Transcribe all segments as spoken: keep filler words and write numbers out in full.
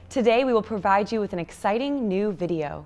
Today we will provide you with an exciting new video.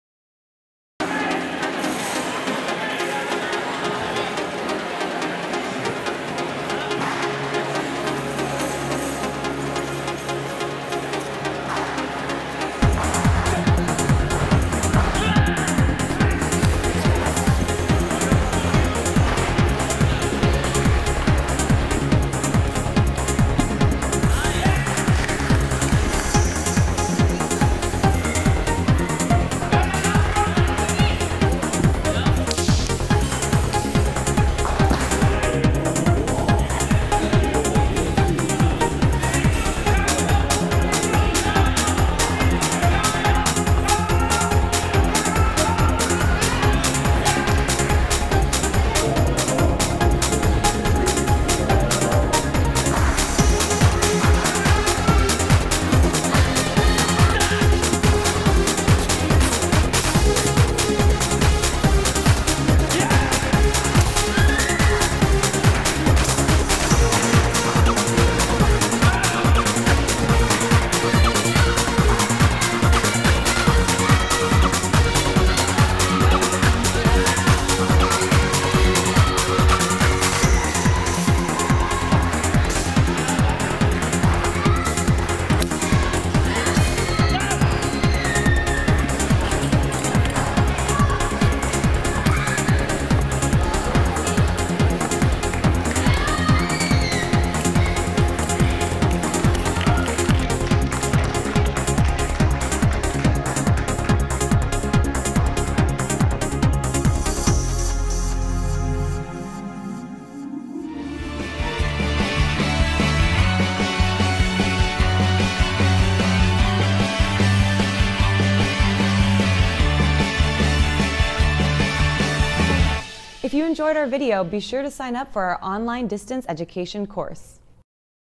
If you enjoyed our video, be sure to sign up for our online distance education course.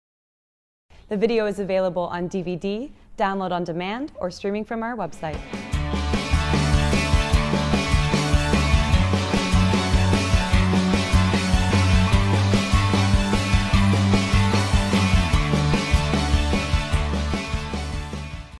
The video is available on D V D, download on demand, or streaming from our website.